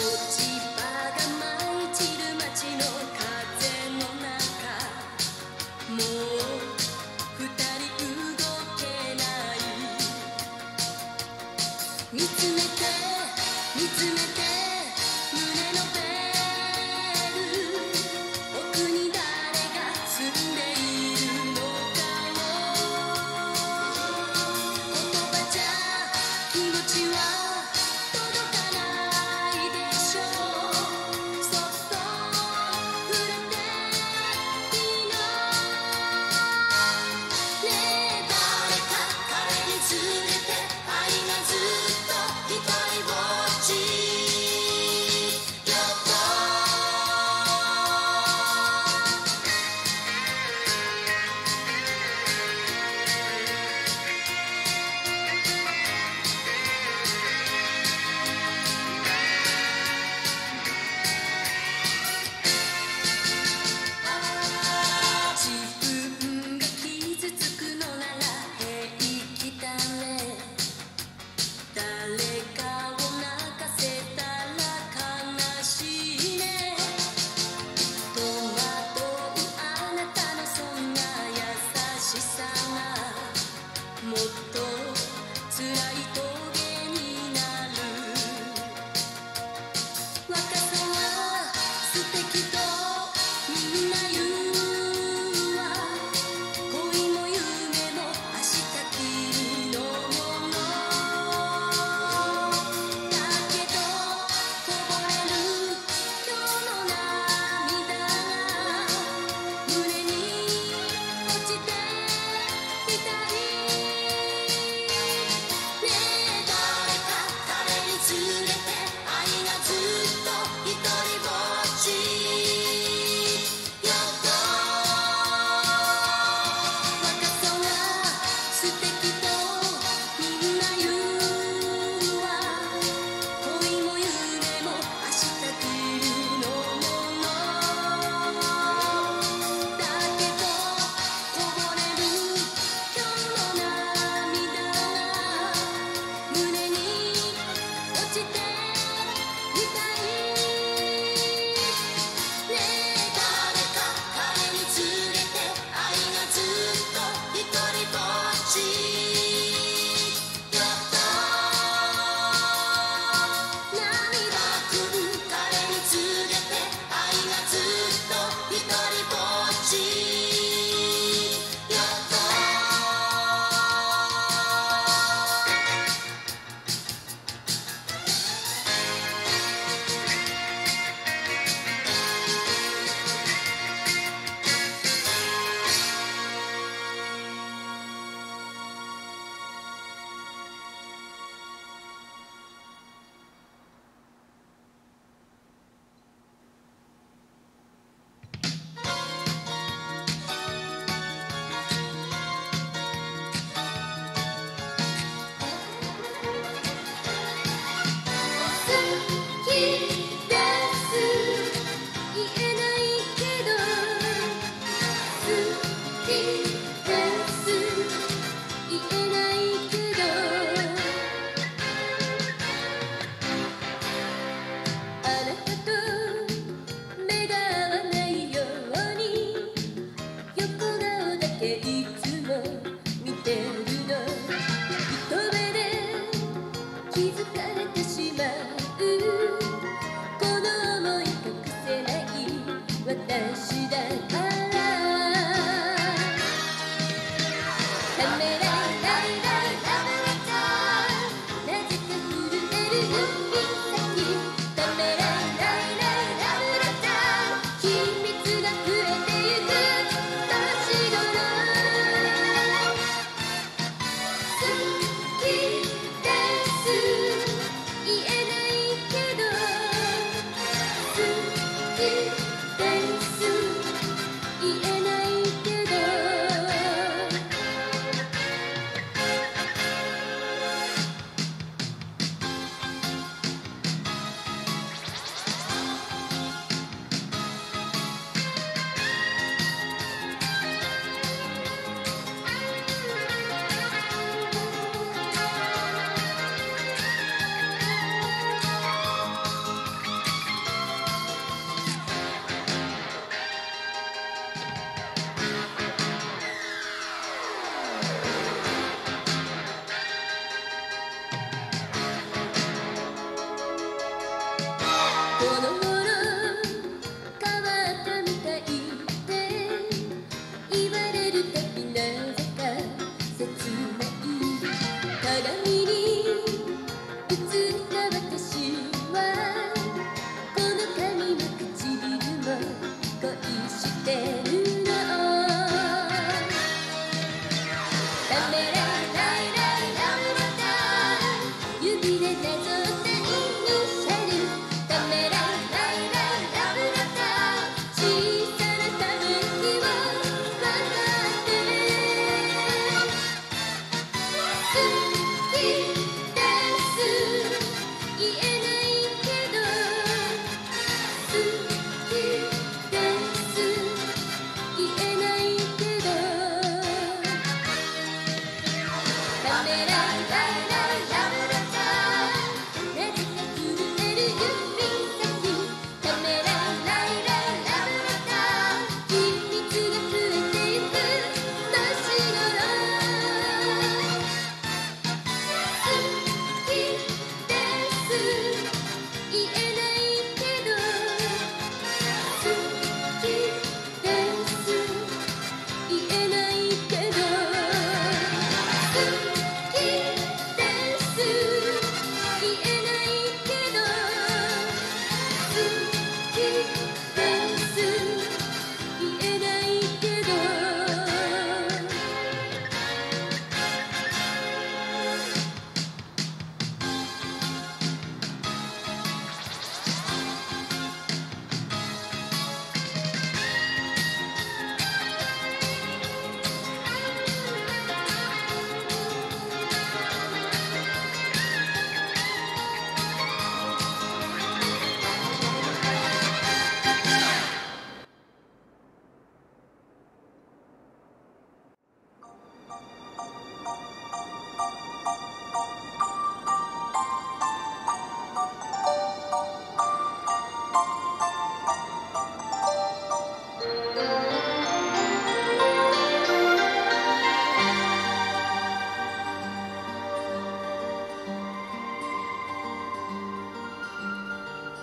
ち葉が舞い散る街の風の中、もう二人動けない。見つめて見つめて胸のベル、奥に誰が住んでいるのかを、言葉じゃ気持ちは届かないでしょう。そっと触れていいのねえ、誰か彼に連れて愛がずっと一人ぼっちよと。自分が傷つくのなら平気だね。誰かを泣かせたら悲しいね。戸惑うあなたのそんな優しさがもっと辛い棘になる。若さは素敵とみんな言うわ。恋も夢も明日きりのものだけど、こぼれる今日の涙が胸に落ちていたいねえ、誰か彼に連れて愛がずっと一人ぼっち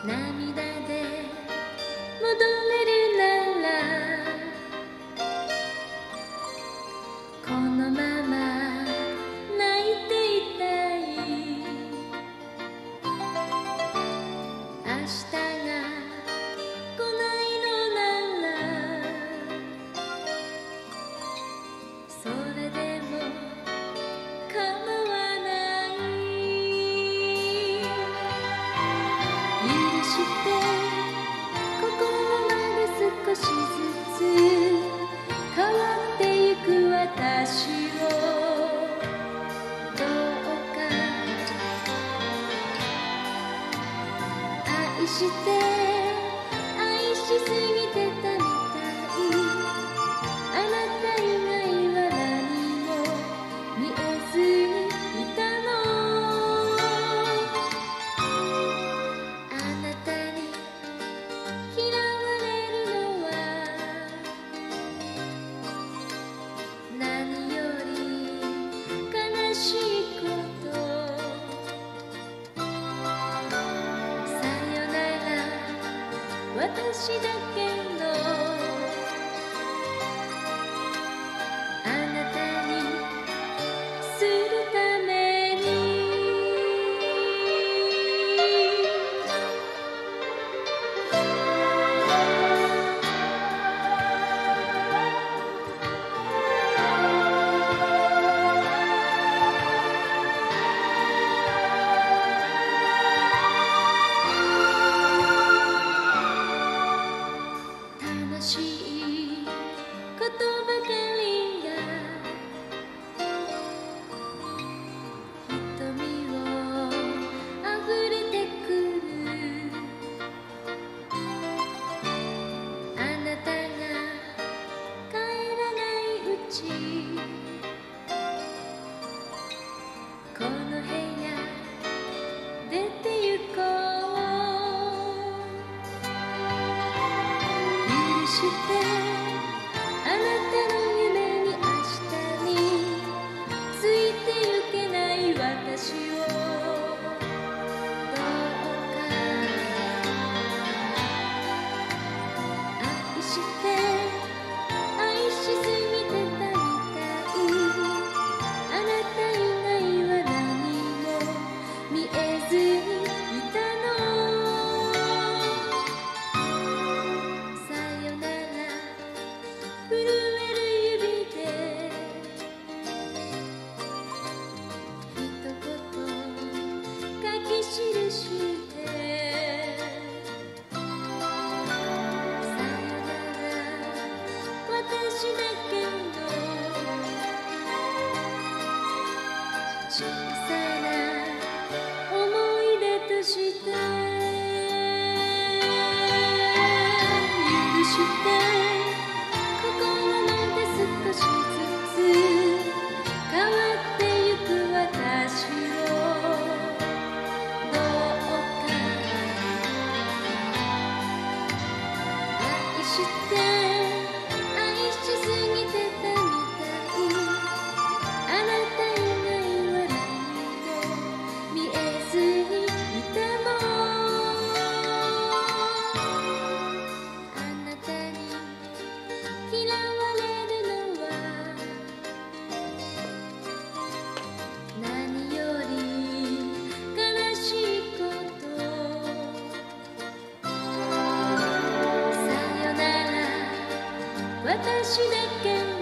涙で戻れるならこのまま泣いていたい。明日が来ないのならそれでも構わない。許して心まで少しずつ変わってゆく私をどうか愛して愛しすぎてたみたい。あなた以外は何も見えずにいたの。あなたに嫌われるのは何より悲しいこと。さよなら私だけのあなたにするために。楽しいことばかりが瞳をあふれてくる。あなたが帰らないうちこの部屋出て行こう。許してあなたの夢に明日についてゆけない私をどうか愛して愛しすぎてたみたい。あなた以外は何も見えずにいたの。さよなら震える指で一言書き記してさよなら私だけの小さな思い出として許して心まで少しずつ変わってゆく私をどうか愛して愛しすぎてたみたい。あなた以外は何も見えずにいたの。あなたに嫌われるのは何より悲しいこと。さよなら私だけの